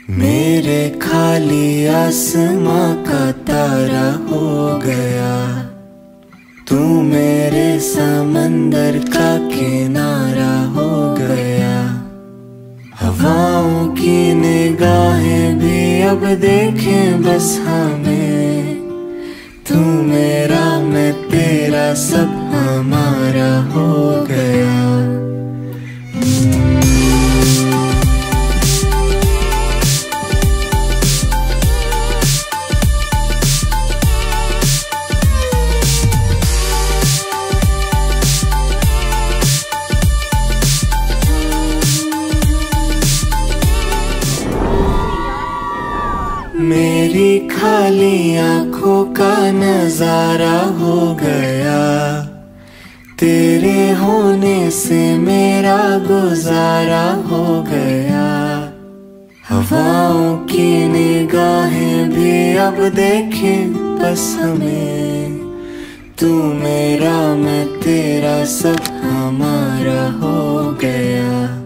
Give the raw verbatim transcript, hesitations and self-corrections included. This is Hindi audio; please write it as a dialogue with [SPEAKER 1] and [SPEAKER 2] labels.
[SPEAKER 1] मेरे खाली आसमां का तारा हो गया, तू मेरे समंदर का किनारा हो गया। हवाओं की निगाहें भी अब देखें बस हमें, तू मेरा मैं तेरा सब हमारा हो गया। मेरी खाली आंखों का नजारा हो गया, तेरे होने से मेरा गुजारा हो गया। हवाओं की निगाहें भी अब देखें बस हमें, तू मेरा मैं तेरा सब हमारा हो गया।